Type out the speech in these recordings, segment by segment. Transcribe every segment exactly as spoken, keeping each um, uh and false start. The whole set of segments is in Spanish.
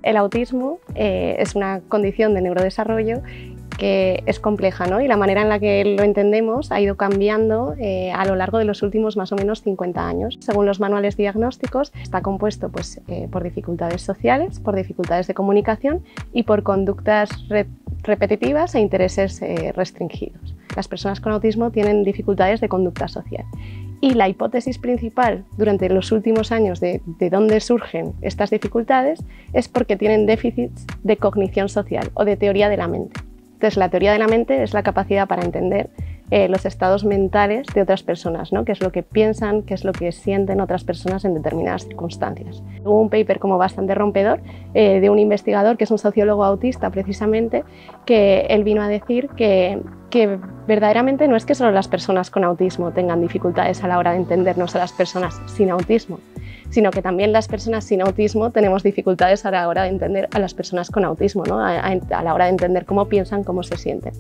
El autismo eh, es una condición de neurodesarrollo que es compleja, ¿no? Y la manera en la que lo entendemos ha ido cambiando eh, a lo largo de los últimos más o menos cincuenta años. Según los manuales diagnósticos, está compuesto pues, eh, por dificultades sociales, por dificultades de comunicación y por conductas re repetitivas e intereses eh, restringidos. Las personas con autismo tienen dificultades de conducta social. Y la hipótesis principal durante los últimos años de, de dónde surgen estas dificultades es porque tienen déficits de cognición social o de teoría de la mente. Entonces, la teoría de la mente es la capacidad para entender eh, los estados mentales de otras personas, ¿no? Qué es lo que piensan, qué es lo que sienten otras personas en determinadas circunstancias. Hubo un paper como bastante rompedor eh, de un investigador que es un sociólogo autista precisamente, que él vino a decir que, que verdaderamente no es que solo las personas con autismo tengan dificultades a la hora de entendernos a las personas sin autismo, sino que también las personas sin autismo tenemos dificultades a la hora de entender a las personas con autismo, ¿no? a, a, a la hora de entender cómo piensan, cómo se sienten.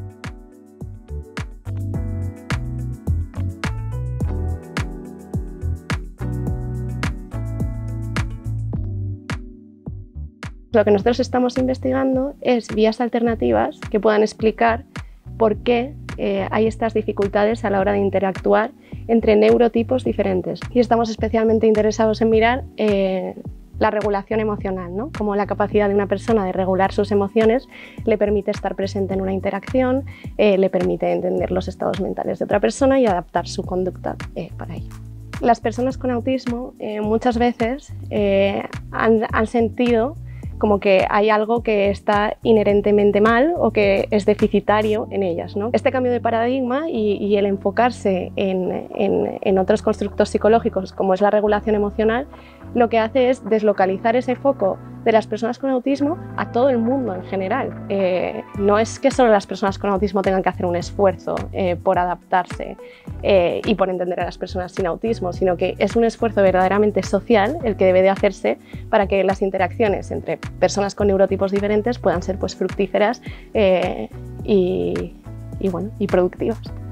Lo que nosotros estamos investigando es vías alternativas que puedan explicar por qué eh, hay estas dificultades a la hora de interactuar entre neurotipos diferentes. Y estamos especialmente interesados en mirar eh, la regulación emocional, ¿no? Cómo la capacidad de una persona de regular sus emociones le permite estar presente en una interacción, eh, le permite entender los estados mentales de otra persona y adaptar su conducta eh, para ello. Las personas con autismo eh, muchas veces eh, han, han sentido como que hay algo que está inherentemente mal o que es deficitario en ellas, ¿no? Este cambio de paradigma y, y el enfocarse en, en, en otros constructos psicológicos como es la regulación emocional, lo que hace es deslocalizar ese foco de las personas con autismo a todo el mundo en general. Eh, no es que solo las personas con autismo tengan que hacer un esfuerzo eh, por adaptarse eh, y por entender a las personas sin autismo, sino que es un esfuerzo verdaderamente social el que debe de hacerse para que las interacciones entre personas con neurotipos diferentes puedan ser pues, fructíferas eh, y, y, bueno, y productivas.